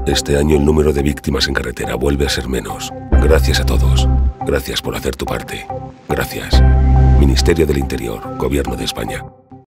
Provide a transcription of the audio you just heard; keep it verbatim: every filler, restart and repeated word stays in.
Este año el número de víctimas en carretera vuelve a ser menos. Gracias a todos. Gracias por hacer tu parte. Gracias. Ministerio del Interior, Gobierno de España.